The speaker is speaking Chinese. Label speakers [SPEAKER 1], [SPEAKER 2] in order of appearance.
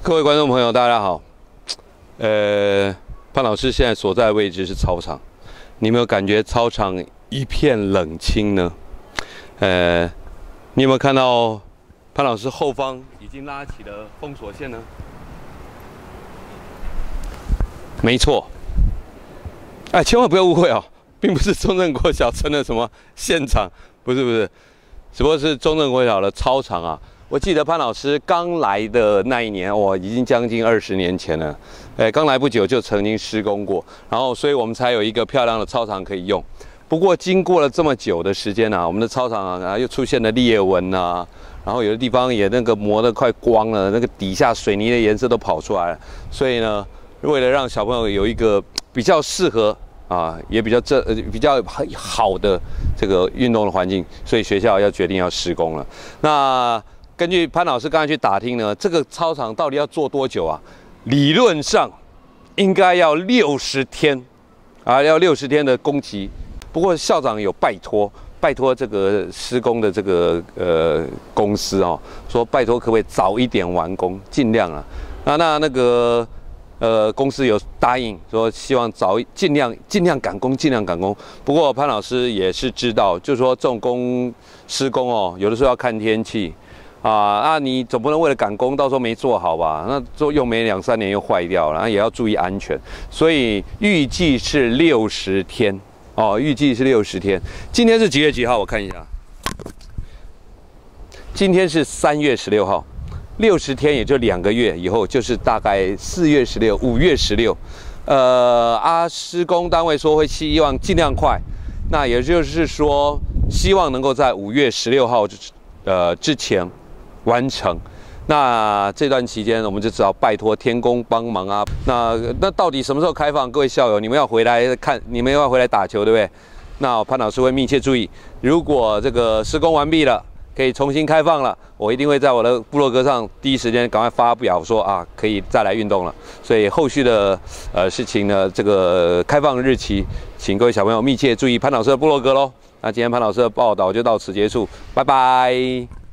[SPEAKER 1] 各位观众朋友，大家好。潘老师现在所在的位置是操场，你有没有感觉操场一片冷清呢？你有没有看到潘老师后方已经拉起了封锁线呢？没错。千万不要误会哦，并不是中正国小成了什么现场，不是，只不过是中正国小的操场啊。我记得潘老师刚来的那一年，已经将近20年前了。刚来不久就曾经施工过，然后所以我们才有一个漂亮的操场可以用。不过经过了这么久的时间啊，我们的操场啊又出现了裂纹啊，然后有的地方也那个磨得快光了，那个底下水泥的颜色都跑出来了。所以呢，为了让小朋友有一个比较适合也比较好的这个运动的环境，所以学校要决定要施工了。那根据潘老师刚才去打听呢，这个操场到底要做多久啊？理论上应该要60天，要60天的工期。不过校长有拜托这个施工的这个公司说拜托可不可以早一点完工，尽量啊。那个公司有答应说希望尽量赶工，尽量赶工。不过潘老师也是知道，就是说这种施工有的时候要看天气。你总不能为了赶工，到时候没做好吧？那用没2、3年又坏掉了，也要注意安全。所以预计是60天预计是60天。今天是几月几号？我看一下，今天是3月16号，60天也就2个月以后，就是大概4月16、5月16。施工单位说会希望尽量快，那也就是说，希望能够在5月16号之前完成。那这段期间，我们就只好拜托天公帮忙啊。那到底什么时候开放？各位校友，你们要回来看，你们要回来打球，对不对？那潘老师会密切注意，如果这个施工完毕了，可以重新开放了，我一定会在我的部落格上第一时间赶快发表说可以再来运动了。所以后续的事情呢，这个开放日期，请各位小朋友密切注意潘老师的部落格喽。那今天潘老师的报道就到此结束，拜拜。